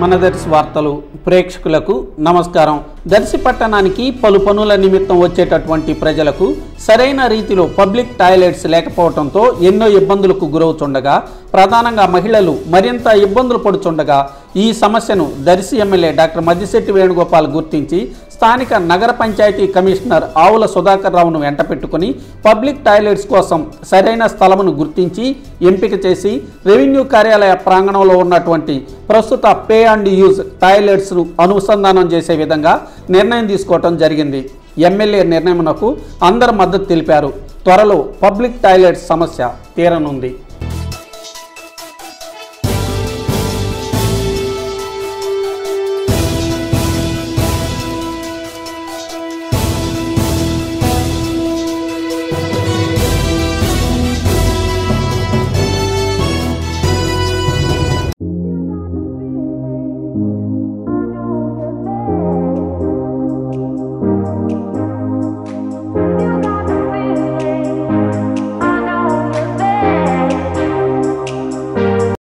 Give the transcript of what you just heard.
మన దర్శి వార్తలు ప్రేక్షకులకు నమస్కారం. దర్శి పట్టణానికి పలు పనుల నిమిత్తం వచ్చేటటువంటి ప్రజలకు సరైన రీతిలో పబ్లిక్ టాయిలెట్స్ లేకపోవడంతో ఎన్నో ఇబ్బందులకు గురవుతుండగా, ప్రధానంగా మహిళలు మరింత ఇబ్బందులు పడుతుండగా ఈ సమస్యను దర్శి ఎమ్మెల్యే డాక్టర్ మద్దిశెట్టి వేణుగోపాల్ గుర్తించి స్థానిక నగర పంచాయతీ కమిషనర్ ఆవుల సుధాకర్ రావును వెంట పెట్టుకుని పబ్లిక్ టాయిలెట్స్ కోసం సరైన స్థలమును గుర్తించి ఎంపిక చేసి రెవెన్యూ కార్యాలయ ప్రాంగణంలో ఉన్నటువంటి ప్రస్తుత పే అండ్ యూజ్ టాయిలెట్స్ను అనుసంధానం చేసే విధంగా నిర్ణయం తీసుకోవటం జరిగింది. ఎమ్మెల్యే నిర్ణయమునకు అందరు మద్దతు తెలిపారు. త్వరలో పబ్లిక్ టాయిలెట్స్ సమస్య తీరనుంది.